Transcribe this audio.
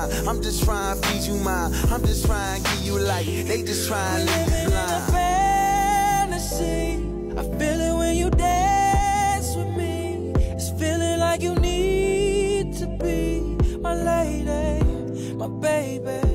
mind. I'm just trying to feed you mine. I'm just trying to give you life. They just trying to leave you blind. In a fantasy, I feel it when you dance with me. It's feeling like you need to be my lady, my baby.